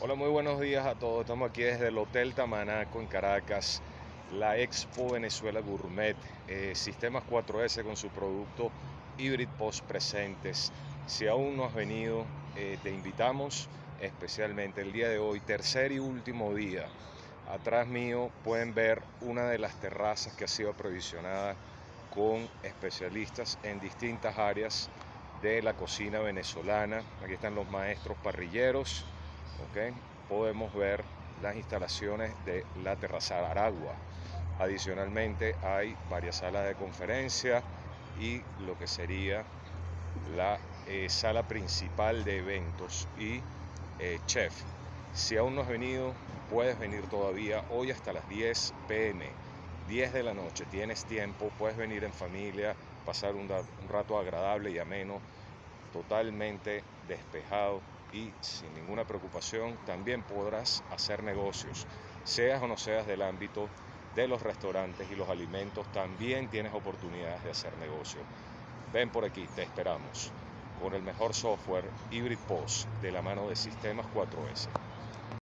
Hola, muy buenos días a todos. Estamos aquí desde el Hotel Tamanaco en Caracas, la Expo Venezuela Gourmet, Sistemas 4S con su producto Hybrid Post presentes. Si aún no has venido, te invitamos especialmente el día de hoy, tercer y último día. Atrás mío pueden ver una de las terrazas que ha sido aprovisionada con especialistas en distintas áreas de la cocina venezolana. Aquí están los maestros parrilleros. ¿Ok? Podemos ver las instalaciones de la terraza Aragua. Adicionalmente hay varias salas de conferencia y lo que sería la sala principal de eventos y chef. Si aún no has venido, puedes venir todavía hoy hasta las 10 pm, 10 de la noche. Tienes tiempo, puedes venir en familia, pasar un rato agradable y ameno, totalmente despejado y sin ninguna preocupación. También podrás hacer negocios, seas o no seas del ámbito de los restaurantes y los alimentos, también tienes oportunidades de hacer negocio. Ven por aquí, te esperamos con el mejor software Hybrid Post de la mano de Sistemas 4S.